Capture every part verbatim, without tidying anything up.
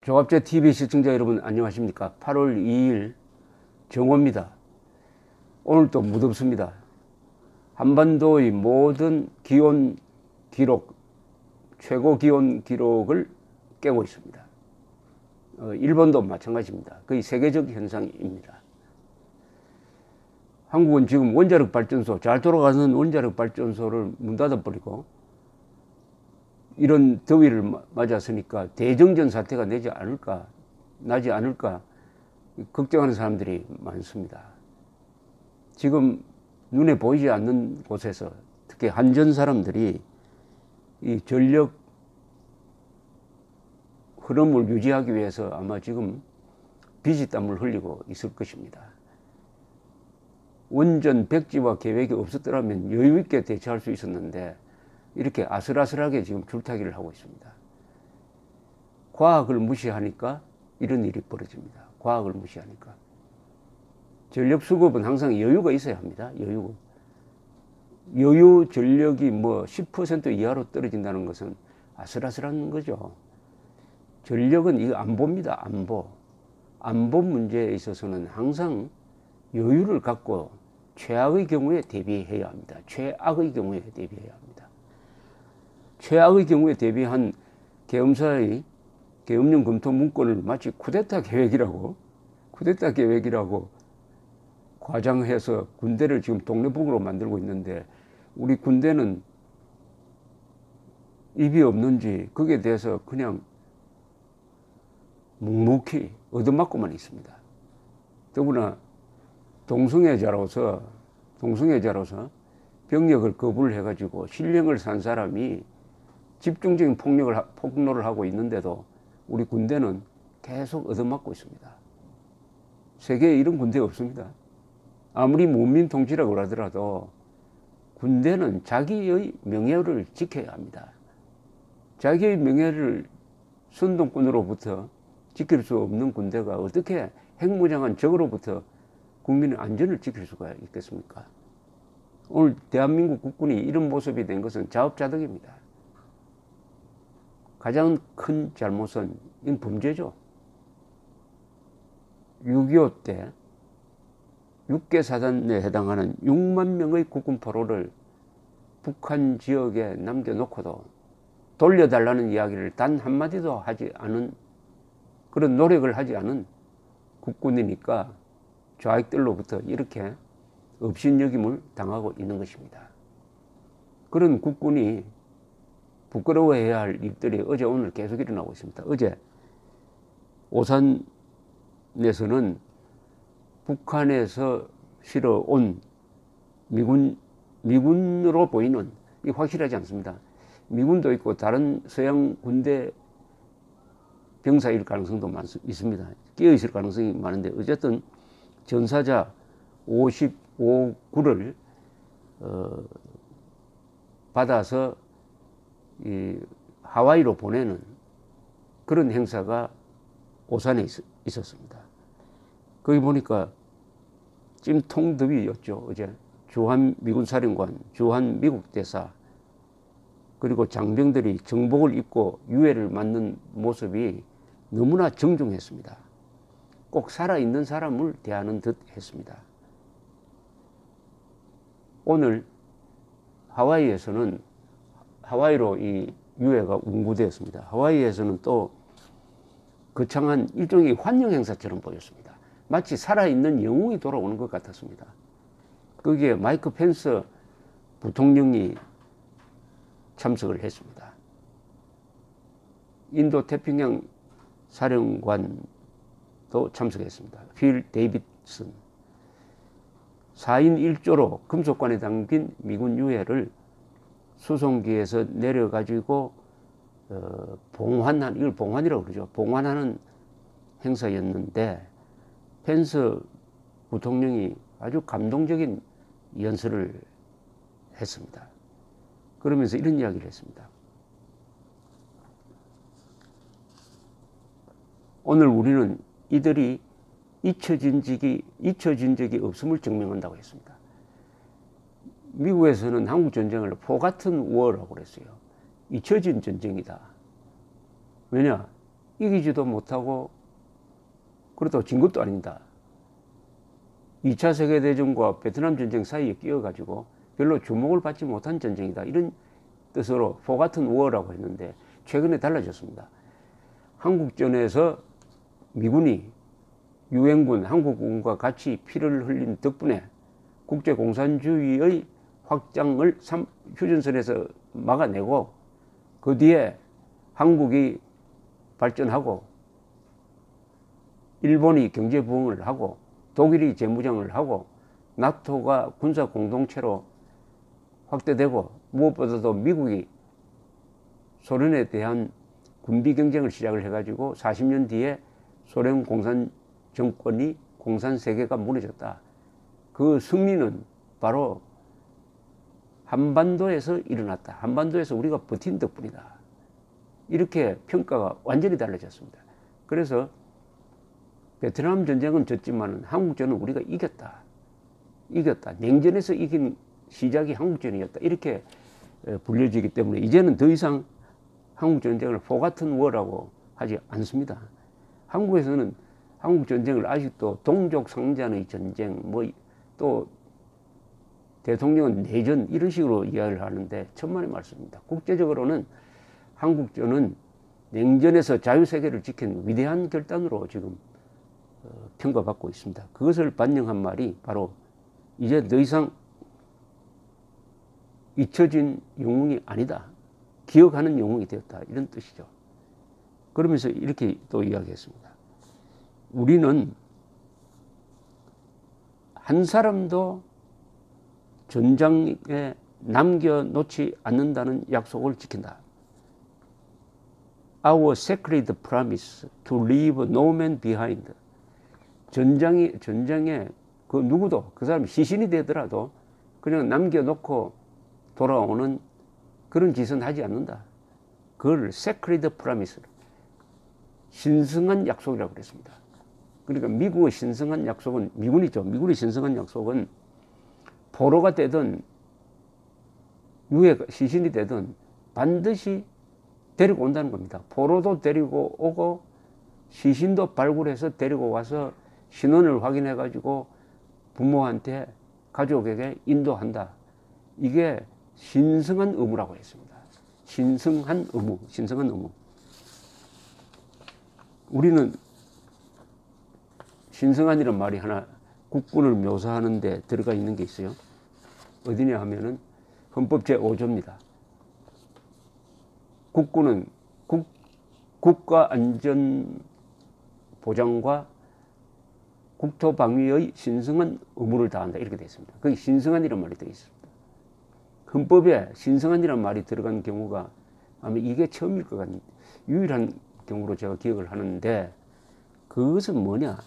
조갑제 티비 시청자 여러분 안녕하십니까. 팔월 이일 정오입니다. 오늘 또 무덥습니다. 한반도의 모든 기온 기록, 최고 기온 기록을 깨고 있습니다. 어, 일본도 마찬가지입니다. 거의 세계적 현상입니다. 한국은 지금 원자력 발전소, 잘 돌아가는 원자력 발전소를 문 닫아버리고 이런 더위를 맞았으니까 대정전 사태가 내지 않을까, 나지 않을까 걱정하는 사람들이 많습니다. 지금 눈에 보이지 않는 곳에서 특히 한전 사람들이 이 전력 흐름을 유지하기 위해서 아마 지금 비지땀을 흘리고 있을 것입니다. 원전 백지화 계획이 없었더라면 여유 있게 대처할 수 있었는데 이렇게 아슬아슬하게 지금 줄타기를 하고 있습니다. 과학을 무시하니까 이런 일이 벌어집니다. 과학을 무시하니까. 전력 수급은 항상 여유가 있어야 합니다. 여유. 여유 전력이 뭐 십 퍼센트 이하로 떨어진다는 것은 아슬아슬한 거죠. 전력은 이거 안보입니다. 안보. 안보 문제에 있어서는 항상 여유를 갖고 최악의 경우에 대비해야 합니다. 최악의 경우에 대비해야 합니다. 최악의 경우에 대비한 계엄사의 계엄령 검토 문건을 마치 쿠데타 계획이라고 쿠데타 계획이라고 과장해서 군대를 지금 동네북으로 만들고 있는데 우리 군대는 입이 없는지 거기에 대해서 그냥 묵묵히 얻어맞고만 있습니다. 더구나 동성애자로서 동성애자로서 병력을 거부를 해가지고 신령을 산 사람이 집중적인 폭력을, 폭로를 하고 있는데도 우리 군대는 계속 얻어맞고 있습니다. 세계에 이런 군대 없습니다. 아무리 문민 통치라고 하더라도 군대는 자기의 명예를 지켜야 합니다. 자기의 명예를 선동꾼으로부터 지킬 수 없는 군대가 어떻게 핵무장한 적으로부터 국민의 안전을 지킬 수가 있겠습니까? 오늘 대한민국 국군이 이런 모습이 된 것은 자업자득입니다. 가장 큰 잘못은 이 범죄죠. 육이오 때 육개 사단에 해당하는 육만 명의 국군 포로를 북한 지역에 남겨놓고도 돌려달라는 이야기를 단 한마디도 하지 않은 그런 노력을 하지 않은 국군이니까 좌익들로부터 이렇게 업신여김을 당하고 있는 것입니다. 그런 국군이 부끄러워해야 할 일들이 어제 오늘 계속 일어나고 있습니다. 어제 오산에서는 북한에서 실어온 미군, 미군으로 보이는, 이 확실하지 않습니다. 미군도 있고 다른 서양 군대 병사일 가능성도 많, 있습니다. 끼어 있을 가능성이 많은데 어쨌든 전사자 오십오 구를 어, 받아서 이 하와이로 보내는 그런 행사가 오산에 있, 있었습니다. 거기 보니까 찜통더위였죠. 어제 주한 미군 사령관, 주한 미국 대사 그리고 장병들이 정복을 입고 유해를 맞는 모습이 너무나 정중했습니다. 꼭 살아있는 사람을 대하는 듯 했습니다. 오늘 하와이에서는 하와이로 이 유해가 운구되었습니다. 하와이에서는 또 거창한 일종의 환영 행사처럼 보였습니다. 마치 살아있는 영웅이 돌아오는 것 같았습니다. 거기에 마이크 펜스 부통령이 참석을 했습니다. 인도 태평양 사령관도 참석했습니다. 필 데이비슨. 사인 일조로 금속관에 담긴 미군 유해를 수송기에서 내려가지고 어, 봉환한, 이걸 봉환이라고 그러죠. 봉환하는 행사였는데 펜스 부통령이 아주 감동적인 연설을 했습니다. 그러면서 이런 이야기를 했습니다. 오늘 우리는 이들이 잊혀진 적이, 잊혀진 적이 없음을 증명한다고 했습니다. 미국에서는 한국 전쟁을 포가튼 워라고 그랬어요. 잊혀진 전쟁이다. 왜냐? 이기지도 못하고 그렇다고 진 것도 아닙니다. 이 차 세계대전과 베트남 전쟁 사이에 끼어가지고 별로 주목을 받지 못한 전쟁이다. 이런 뜻으로 Forgotten War라고 했는데 최근에 달라졌습니다. 한국전에서 미군이 유엔군, 한국군과 같이 피를 흘린 덕분에 국제공산주의의 확장을 휴전선에서 막아내고 그 뒤에 한국이 발전하고 일본이 경제 부흥을 하고 독일이 재무장을 하고 나토가 군사 공동체로 확대되고 무엇보다도 미국이 소련에 대한 군비 경쟁을 시작을 해가지고 사십 년 뒤에 소련 공산 정권이 공산 세계가 무너졌다. 그 승리는 바로 한반도에서 일어났다. 한반도에서 우리가 버틴 덕분이다. 이렇게 평가가 완전히 달라졌습니다. 그래서 베트남 전쟁은 졌지만 한국전은 우리가 이겼다. 이겼다. 냉전에서 이긴 시작이 한국전이었다. 이렇게 불려지기 때문에 이제는 더 이상 한국전쟁을 Forgotten War라고 하지 않습니다. 한국에서는 한국전쟁을 아직도 동족 상잔의 전쟁, 뭐 또 대통령은 내전 이런 식으로 이야기를 하는데 천만의 말씀입니다. 국제적으로는 한국전은 냉전에서 자유세계를 지킨 위대한 결단으로 지금 평가받고 있습니다. 그것을 반영한 말이 바로 이제 더 이상 잊혀진 영웅이 아니다. 기억하는 영웅이 되었다. 이런 뜻이죠. 그러면서 이렇게 또 이야기했습니다. 우리는 한 사람도 전장에 남겨놓지 않는다는 약속을 지킨다. Our sacred promise to leave no man behind. 전장이, 전장에 그 누구도, 그 사람이 시신이 되더라도 그냥 남겨놓고 돌아오는 그런 짓은 하지 않는다. 그걸 sacred promise, 신성한 약속이라고 그랬습니다. 그러니까 미국의 신성한 약속은, 미군이죠. 미군의 신성한 약속은 포로가 되든 유해 시신이 되든 반드시 데리고 온다는 겁니다. 포로도 데리고 오고 시신도 발굴해서 데리고 와서 신원을 확인해 가지고 부모한테 가족에게 인도한다. 이게 신성한 의무라고 했습니다. 신성한 의무, 신성한 의무. 우리는 신성한이라는 말이 하나 국군을 묘사하는 데 들어가 있는 게 있어요. 어디냐 하면은 헌법 제오 조입니다. 국군은 국, 국가 안전 보장과 국토 방위의 신성한 의무를 다한다. 이렇게 되어 있습니다. 거기 신성한이라는 말이 되어 있습니다. 헌법에 신성한이라는 말이 들어간 경우가 아마 이게 처음일 것 같은 유일한 경우로 제가 기억을 하는데, 그것은 뭐냐?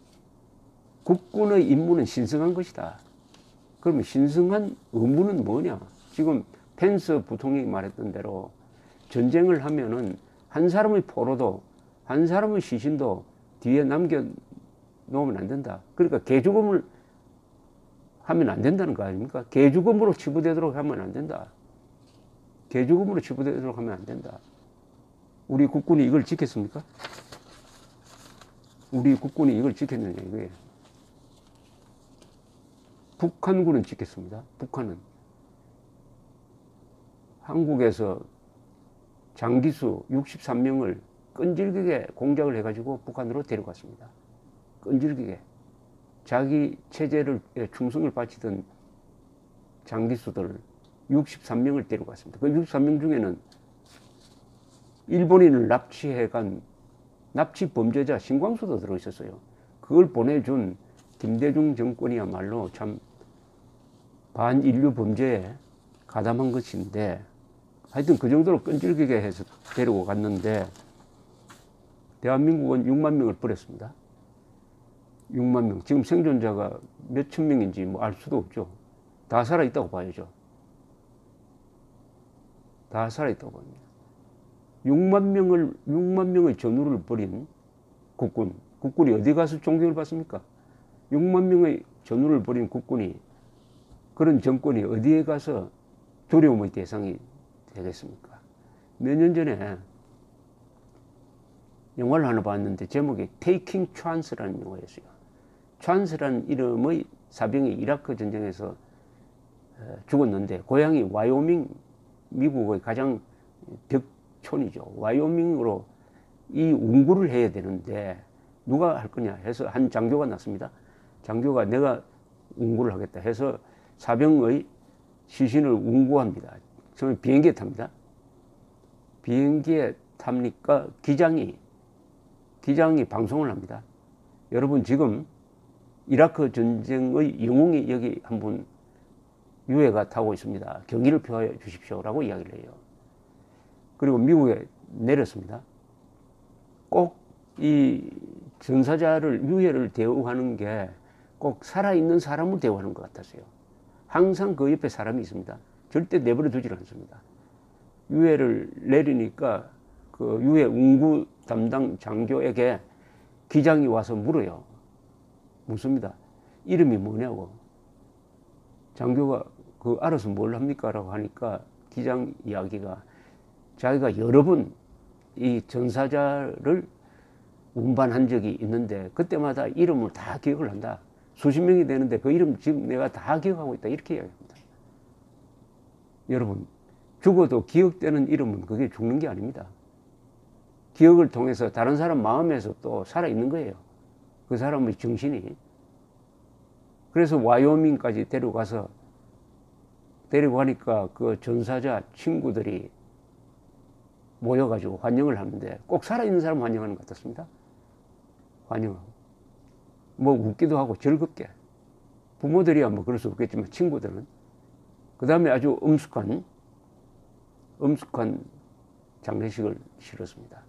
국군의 임무는 신성한 것이다. 그러면 신성한 의무는 뭐냐? 지금 펜스 부통령이 말했던 대로 전쟁을 하면은 한 사람의 포로도 한 사람의 시신도 뒤에 남겨 놓으면 안 된다. 그러니까 개죽음을 하면 안 된다는 거 아닙니까? 개죽음으로 치부되도록 하면 안 된다. 개죽음으로 치부되도록 하면 안 된다. 우리 국군이 이걸 지켰습니까? 우리 국군이 이걸 지켰느냐 이거예요. 북한군은 지켰습니다. 북한은 한국에서 장기수 육십삼 명을 끈질기게 공작을 해가지고 북한으로 데려갔습니다. 끈질기게 자기 체제를 충성을 바치던 장기수들 육십삼 명을 데려갔습니다. 그 육십삼 명 중에는 일본인을 납치해간 납치 범죄자 신광수도 들어있었어요. 그걸 보내준 김대중 정권이야말로 참 반인류 범죄에 가담한 것인데, 하여튼 그 정도로 끈질기게 해서 데리고 갔는데 대한민국은 육만 명을 버렸습니다. 육만 명. 지금 생존자가 몇천 명인지 뭐 알 수도 없죠. 다 살아있다고 봐야죠. 다 살아있다고 봅니다. 육만 명을, 육만 명의 전우를 벌인 국군. 국군이 어디 가서 존경을 받습니까? 육만 명의 전우를 벌인 국군이, 그런 정권이 어디에 가서 두려움의 대상이 되겠습니까? 몇 년 전에 영화를 하나 봤는데 제목이 Taking Chance라는 영화였어요. 찬스라는 이름의 사병이 이라크 전쟁에서 죽었는데 고향이 와이오밍, 미국의 가장 벽촌이죠. 와이오밍으로 이 운구를 해야 되는데 누가 할 거냐 해서 한 장교가 났습니다. 장교가 내가 운구를 하겠다 해서 사병의 시신을 운구합니다. 처음에 비행기에 탑니다. 비행기에 탑니까 기장이 기장이 방송을 합니다. 여러분 지금 이라크 전쟁의 영웅이 여기 한 분 유해가 타고 있습니다. 경의를 표하여 주십시오라고 이야기를 해요. 그리고 미국에 내렸습니다. 꼭 이 전사자를 유해를 대우하는 게 꼭 살아있는 사람을 대우하는 것 같았어요. 항상 그 옆에 사람이 있습니다. 절대 내버려 두질 않습니다. 유해를 내리니까 그 유해 운구 담당 장교에게 기장이 와서 물어요. 묻습니다. 이름이 뭐냐고. 장교가 그 알아서 뭘 합니까? 라고 하니까 기장 이야기가 자기가 여러 번 이 전사자를 운반한 적이 있는데 그때마다 이름을 다 기억을 한다. 수십 명이 되는데 그 이름 지금 내가 다 기억하고 있다. 이렇게 이야기합니다. 여러분, 죽어도 기억되는 이름은 그게 죽는 게 아닙니다. 기억을 통해서 다른 사람 마음에서 또 살아있는 거예요. 그 사람의 정신이. 그래서 와이오밍까지 데려가서 데리고 가니까 그 전사자 친구들이 모여가지고 환영을 하는데 꼭 살아있는 사람 환영하는 것 같았습니다. 환영하고. 뭐 웃기도 하고 즐겁게. 부모들이야 뭐 그럴 수 없겠지만 친구들은. 그 다음에 아주 엄숙한, 엄숙한 장례식을 치렀습니다.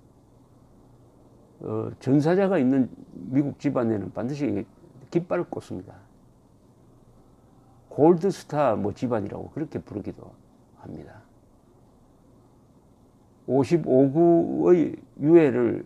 어, 전사자가 있는 미국 집안에는 반드시 깃발을 꽂습니다. 골드스타 뭐 집안이라고 그렇게 부르기도 합니다. 오십오 구의 유해를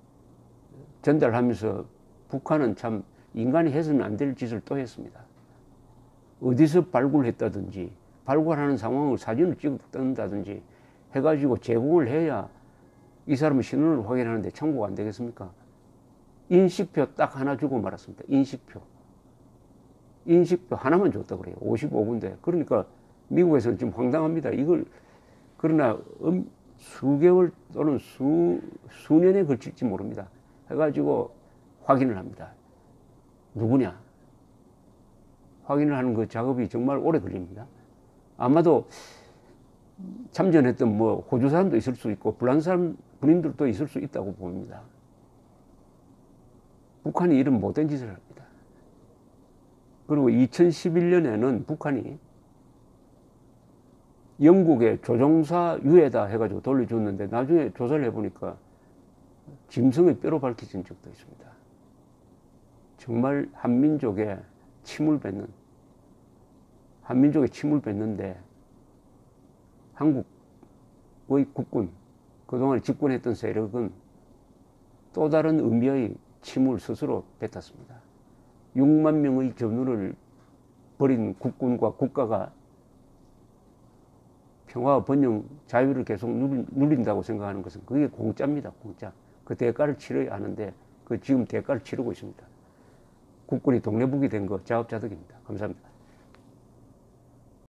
전달하면서 북한은 참 인간이 해서는 안 될 짓을 또 했습니다. 어디서 발굴했다든지 발굴하는 상황을 사진을 찍어둔다든지 해가지고 제공을 해야 이 사람의 신원을 확인하는데 참고가 안 되겠습니까? 인식표 딱 하나 주고 말았습니다. 인식표. 인식표 하나만 줬다 그래요. 오십오 구인데. 그러니까 미국에서는 좀 황당합니다. 이걸, 그러나 음, 수개월 또는 수, 수년에 걸칠지 모릅니다. 해가지고 확인을 합니다. 누구냐? 확인을 하는 그 작업이 정말 오래 걸립니다. 아마도 참전했던 뭐 호주 사람도 있을 수 있고 불란 사람, 군인들도 있을 수 있다고 봅니다. 북한이 이런 못된 짓을 합니다. 그리고 이천십일 년에는 북한이 영국의 조종사 유해다 해가지고 돌려줬는데 나중에 조사를 해보니까 짐승의 뼈로 밝혀진 적도 있습니다. 정말 한민족의 침을 뱉는, 한민족의 침을 뱉는데 한국의 국군, 그동안 집권했던 세력은 또 다른 의미의 침을 스스로 뱉었습니다. 육만 명의 전우를 벌인 국군과 국가가 평화와 번영, 자유를 계속 누린다고 생각하는 것은 그게 공짜입니다. 공짜. 그 대가를 치러야 하는데 그 지금 대가를 치르고 있습니다. 국군이 동네북이 된 거 자업자득입니다. 감사합니다.